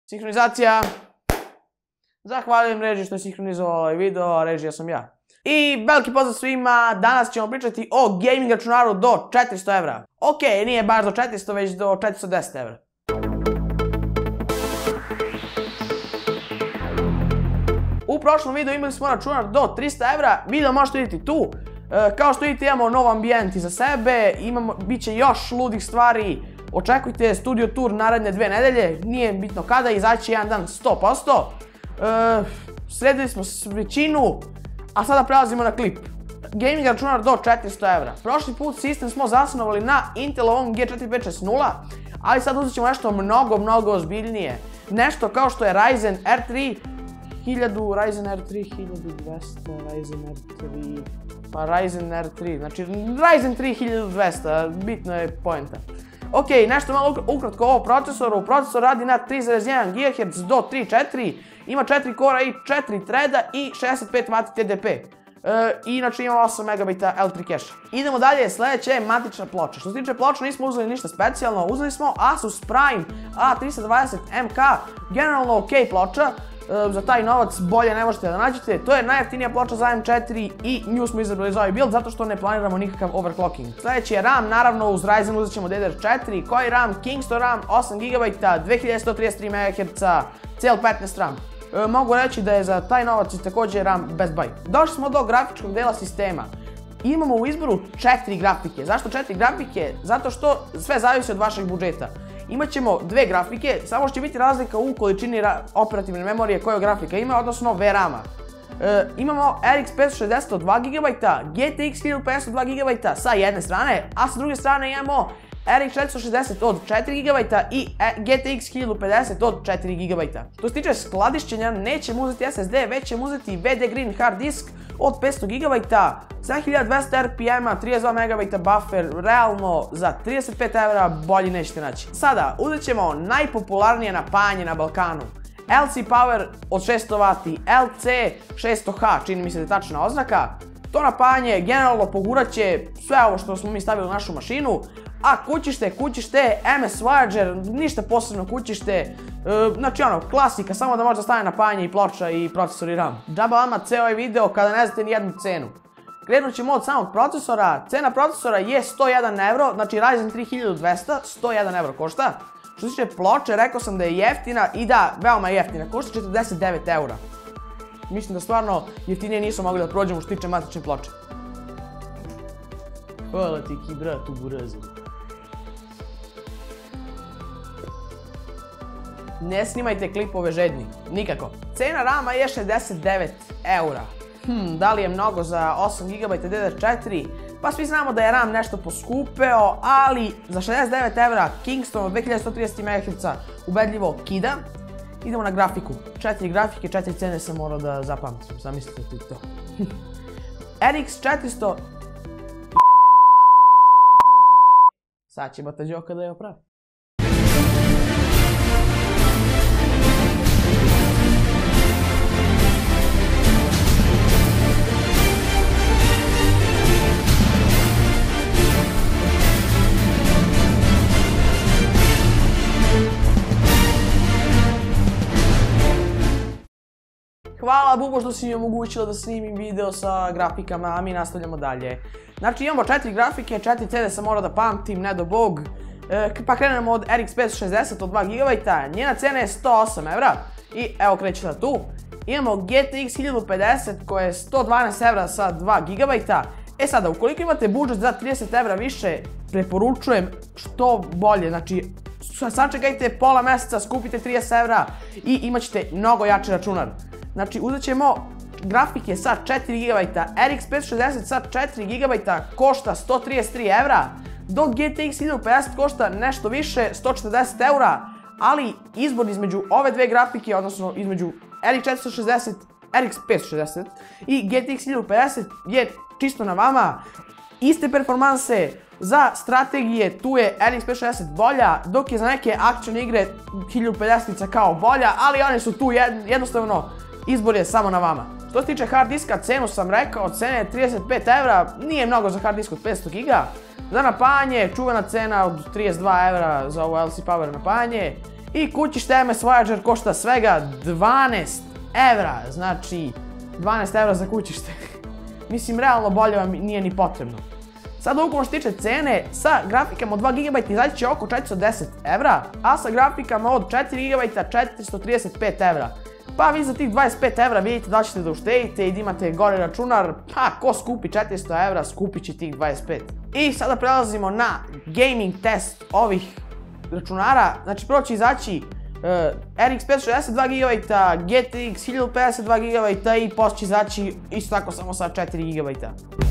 Sinhronizacija. Zahvaljujem režiji što je sinhronizovala ovaj video, a režija sam ja. I veliki pozdrav svima, danas ćemo pričati o gaming računaru do 400 evra. Ok, nije baš do 400, već do 410 evra. U prošlom videu imali smo računar do 300 evra, video možete vidjeti tu. Kao što vidite imamo nov ambijent iza sebe, bit će još ludih stvari. Očekujte studio tour naredne 2 nedelje, nije bitno kada, izaći jedan dan 100%. Sredili smo većinu, a sada prelazimo na klip. Gaming računar do 400 evra. Prošli put sistem smo zasnovali na Intelovom G4560, ali sad uzet ćemo nešto mnogo ozbiljnije. Nešto kao što je Ryzen R3 1000, Ryzen R3 1200, Ryzen R3, pa Ryzen R3, znači Ryzen 3 1200, bitno je poenta. Ok, nešto malo ukratko o procesoru. Procesor radi na 3,1 GHz do 3.4, ima 4 kora i 4 threada i 65 W TDP. Inače ima 8 MB L3 cache. Idemo dalje, sljedeće je matična ploča. Što se tiče ploča nismo uzeli ništa specijalno, uzeli smo Asus Prime A320MK, generalno ok ploča. Za taj novac bolje ne možete da nađete. To je najjeftinija ploča za M4 i nju smo izabrali za ovaj build zato što ne planiramo nikakav overclocking. Sljedeći je RAM, naravno uz Ryzen uzet ćemo DDR4, koji RAM, Kingston RAM, 8 GB, 2133 MHz, cijel 15 RAM. Mogu reći da je za taj novac također RAM best buy. Došli smo do grafičkog dela sistema. Imamo u izboru 4 grafike. Zašto 4 grafike? Zato što sve zavisi od vašeg budžeta. Imaćemo 2 grafike, samo što će biti razlika u količini operativne memorije koju grafika ima, odnosno VRAM-a. Imamo RX 560 od 2 GB, GTX 1050 od 2 GB sa jedne strane, a sa druge strane imamo RX 460 od 4 GB i GTX 1050 od 4 GB. Što se tiče skladišćenja, nećemo uzeti SSD, već ćemo uzeti VD Green hard disk od 500 GB, 7200 RPM-a, 32 MB buffer, realno za 35 evra bolji nećete naći. Sada, uzet ćemo najpopularnije napajanje na Balkanu. LC Power od 600 W, LC 600H, čini mi se da je tačna oznaka. To napajanje generalno pogurat će sve ovo što smo mi stavili u našu mašinu, a kućište, MS Voyager, ništa posebno kućište, znači ono, klasika, samo da možda stane napajanje i ploča i procesor i RAM. Džaba vama ceo ovaj video kada ne znate ni jednu cenu. Krenut ćemo od samog procesora, cena procesora je 101 euro, znači Ryzen 3200, 101 euro košta. Što se tiče ploče, rekao sam da je jeftina i da, veoma jeftina, košta 49 eura. Mislim da stvarno jeftinije nismo mogli da prođemo što se tiče matične ploče. Hvala ti ki brat u burazu. Ne snimajte klipove žedni, nikako. Cena RAM-a je 69 eura. Da li je mnogo za 8 GB DDR4? Pa svi znamo da je RAM nešto poskupeo, ali za 69 eura Kingston od 2130 MHz ubedljivo kida. Idemo na grafiku. 4 grafike, 4 cene sam morao da zapamtim, zamislite ti to. RX 400... Sad će bata Đoka da je opravi. Hvala Bubo što si mi omogućila da snimim video sa grafikama, a mi nastavljamo dalje. Znači imamo 4 grafike, 4 cene sam morao da pamtim, ne do bog. Pa krenemo od RX 560 od 2 GB, njena cena je 108 evra. I evo kreće sad tu. Imamo GTX 1050 koja je 112 evra sa 2 GB. E sada, ukoliko imate budžet za 30 evra više, preporučujem što bolje. Znači, sačekajte pola meseca, skupite 30 evra i imat ćete mnogo jači računar. Znači, uzet ćemo grafike sa 4 GB, RX 560 sa 4 GB košta 133 evra, dok GTX 1050 košta nešto više, 140 eura, ali izbor između ove dve grafike, odnosno između RX 560 i GTX 1050 je čisto na vama. Iste performanse, za strategije tu je RX 560 bolja, dok je za neke akcione igre 1050-ica kao bolja, ali one su tu jednostavno, izbor je samo na vama. Što se tiče hard diska, cenu sam rekao, cena je 35 evra, nije mnogo za hard disk od 500 giga. Za napajanje, čuvena cena od 32 evra za ovo LC Power napajanje. I kućište MS Voyager košta svega 12 evra, znači 12 evra za kućište. Mislim, realno bolje vam nije ni potrebno. Sada ukoliko što tiče cene, sa grafikama od 2 GB izaći će oko 410 evra, a sa grafikama od 4 GB 435 evra. Pa vi za tih 25 evra vidite da ćete da uštedite i da imate gore računar, pa ko skupi 400 evra, skupit će tih 25. I sada prelazimo na gaming test ovih računara, znači prvo će izaći RX 560 2 GB, GTX 1050 2 GB i posle će izaći isto tako samo sa 4 GB.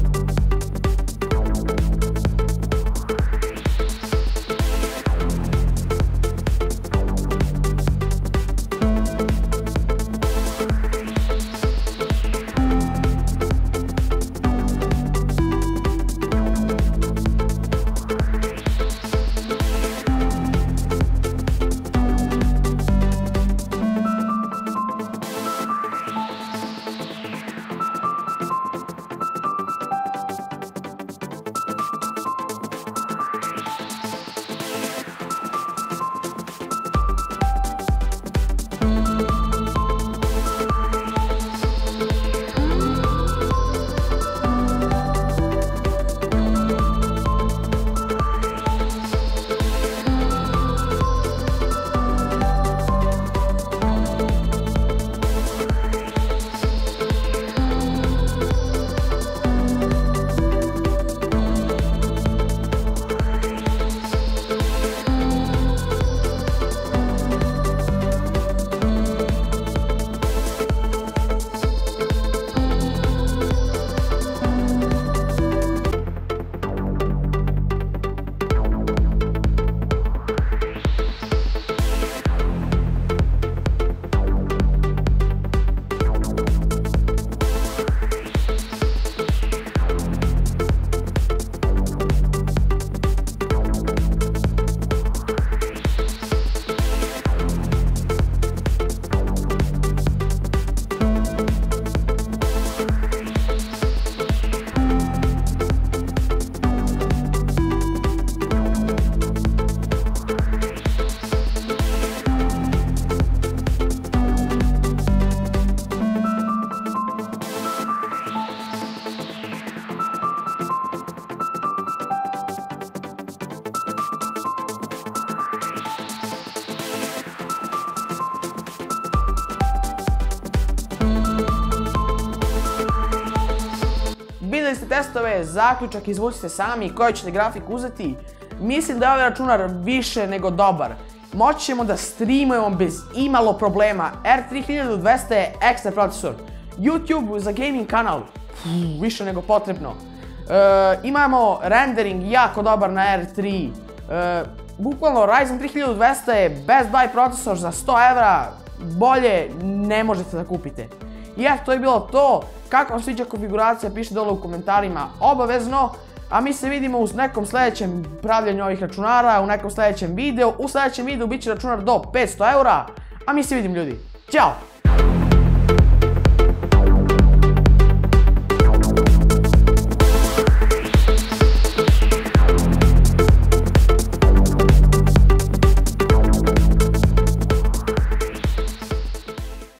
Vidjeli ste testove, zaključak izvucite sami koji ćete grafiku uzeti. Mislim da je ovaj računar više nego dobar. Moći ćemo da streamujemo bez imalo problema. R3200 je ekstra procesor. YouTube za gaming kanal, više nego potrebno. Imamo rendering jako dobar na R3. Bukvalno Ryzen 3200 je best buy procesor za 100 evra. Bolje ne možete da kupite. I eto, to je bilo to. Kako vam sviđa konfiguracija, pišite dole u komentarima obavezno. A mi se vidimo u nekom sljedećem pravljenju ovih računara, u nekom sljedećem videu. U sljedećem videu bit će računar do 500 eura. A mi se vidimo ljudi. Ćao!